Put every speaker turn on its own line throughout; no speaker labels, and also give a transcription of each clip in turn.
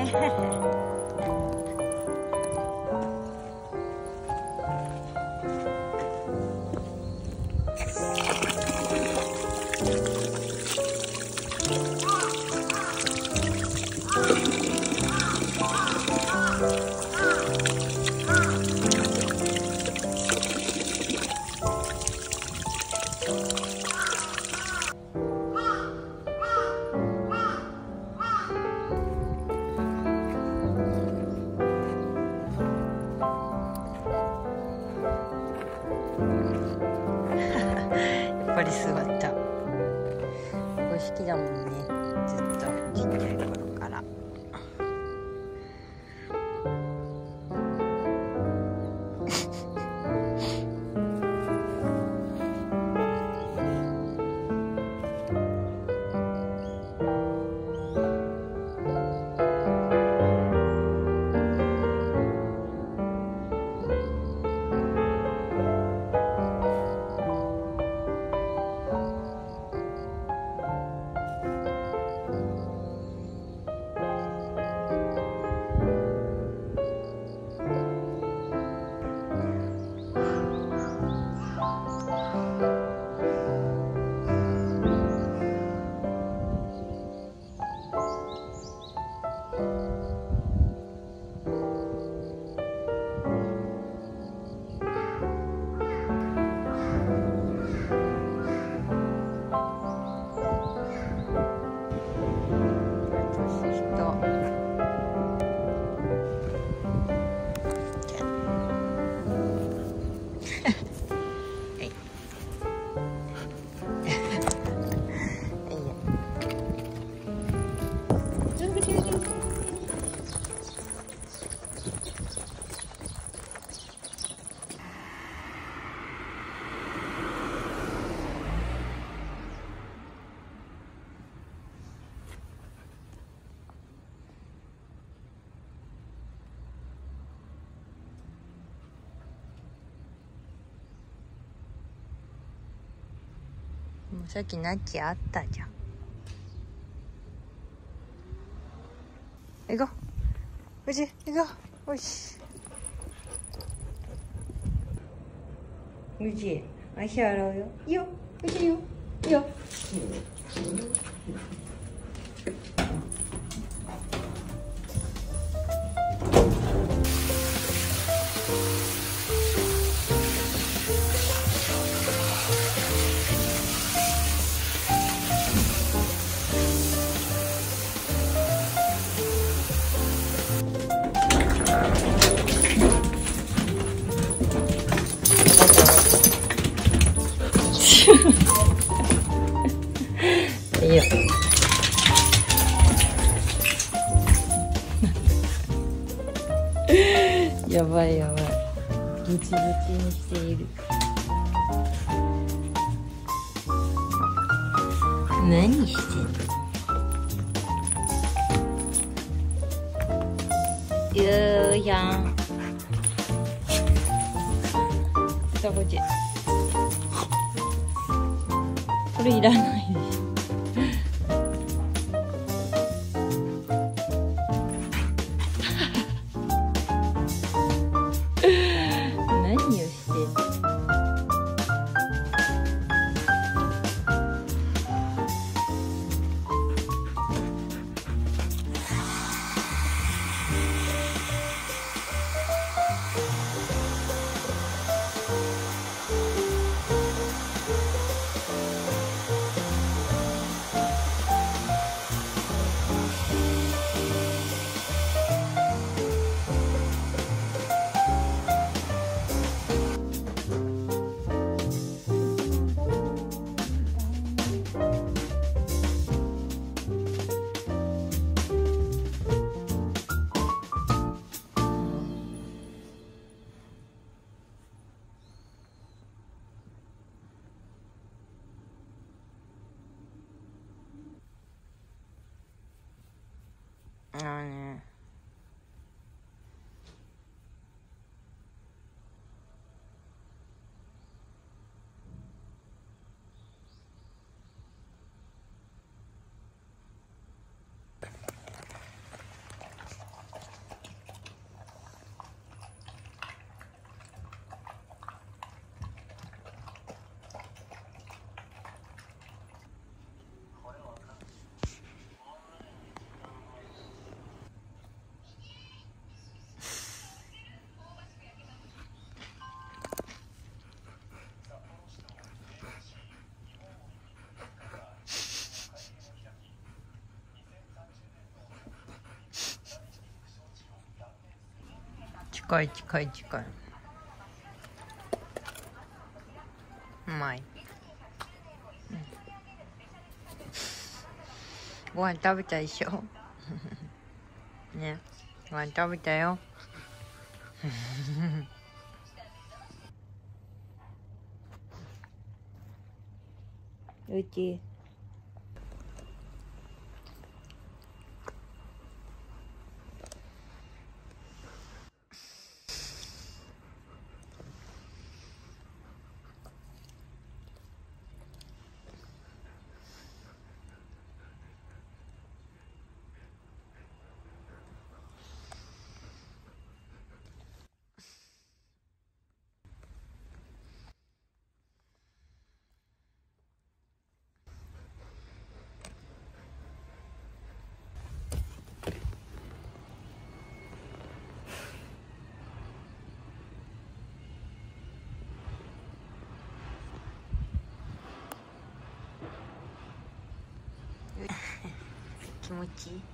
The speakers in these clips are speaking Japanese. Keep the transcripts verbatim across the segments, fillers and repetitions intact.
やっぱり座った。これ好きだもんね、ずっとちっちゃい頃から。もうさっきナッチあったじゃん。行こう。おいしい、行こう。おいしい。おいしい。足洗うよ。いいよ。おいしいよ。いいよ。いいよ。やばいやばい。ブチブチにしている。何してんの？ゆうやん。さあこっち。これいらないでしょ。何をしてんの？あのね、 近い近い近い。うまい、うん、ご飯食べたでしょね、ご飯食べたようち気持ちいい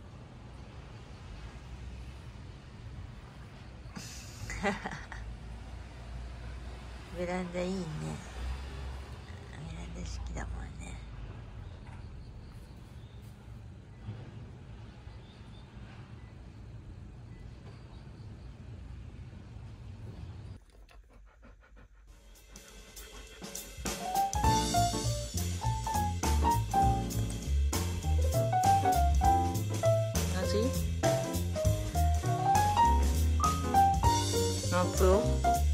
ベランダいいね。ベランダ好きだもんね。夏を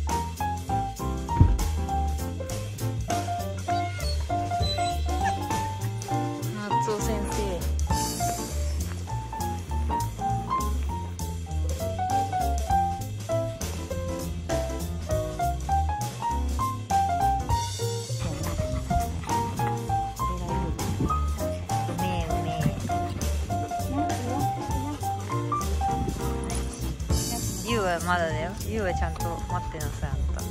夏を先生ユウはまだだよ。ユウはちゃんと待ってなさい、あんた。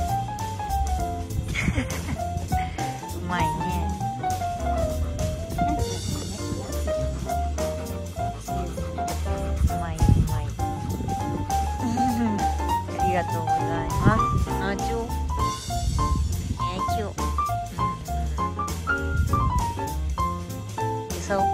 うまいね。うまいうまい。ありがとうございます。あちょ。えちょ。うん。でそう。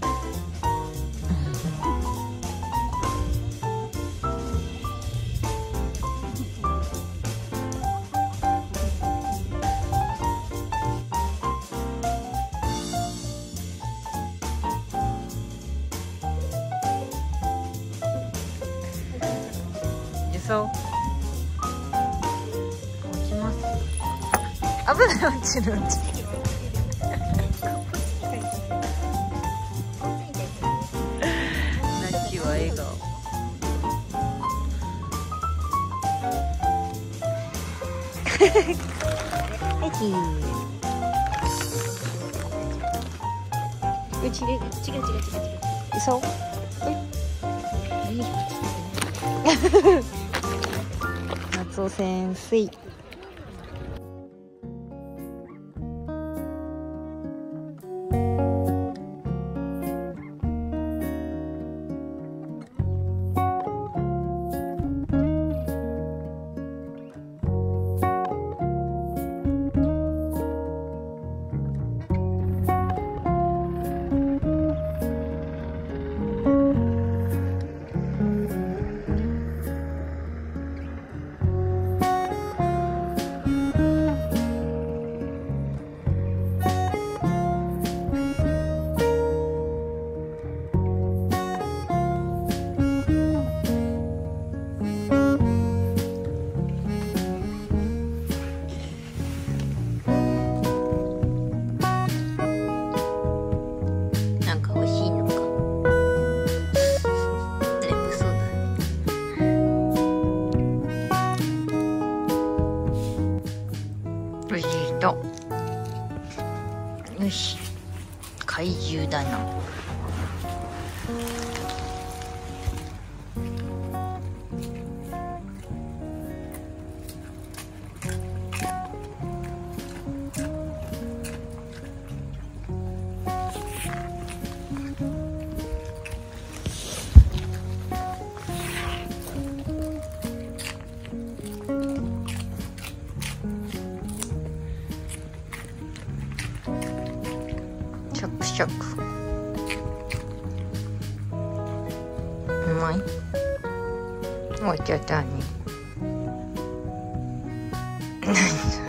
そう落ちます。危ない、落ちる落ちるナッチは笑顔。はいちうちで違う違う違う違うそう夏尾先生。 まいお茶たに何それ